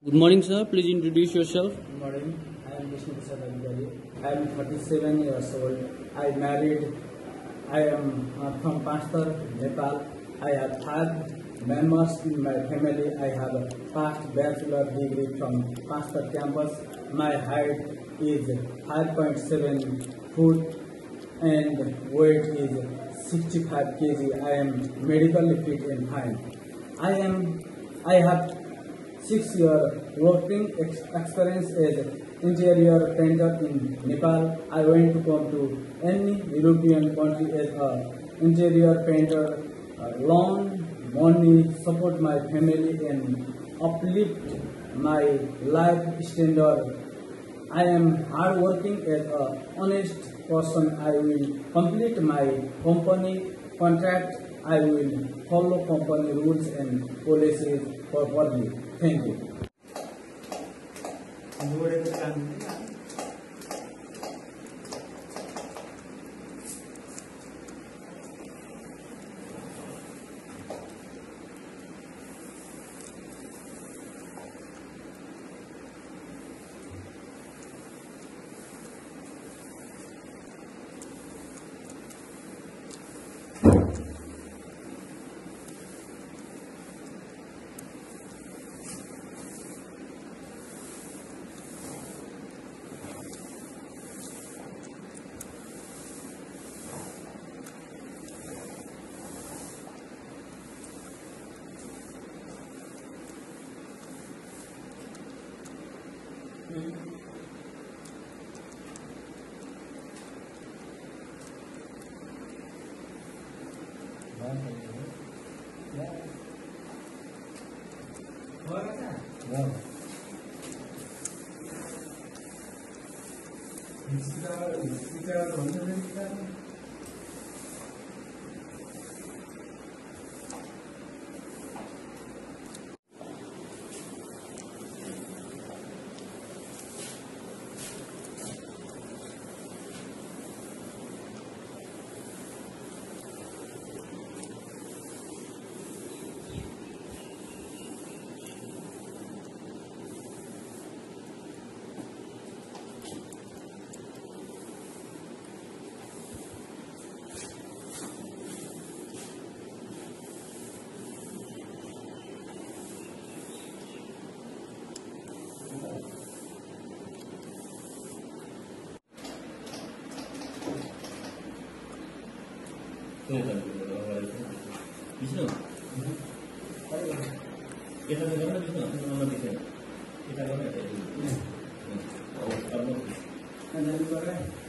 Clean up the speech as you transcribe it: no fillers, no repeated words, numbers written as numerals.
Good morning, sir. Please introduce yourself. Good morning. I am Vishnu Prasad Adhikari. I am 37 years old. I married. I am from Pastor, Nepal. I have 5 members in my family. I have a past bachelor degree from Pastor campus. My height is 5.7 foot and weight is 65 kg. I am medically fit and fine. I have 6-year working experience as interior painter in Nepal. I went to come to any European country as an interior painter, loan money, support my family and uplift my life standard. I am hardworking as an honest person. I will complete my company contract. I will follow company rules and policies properly. Thank you. Vishnu, kita dengar Vishnu, nama Vishnu, kita dengar. Oh, kamu.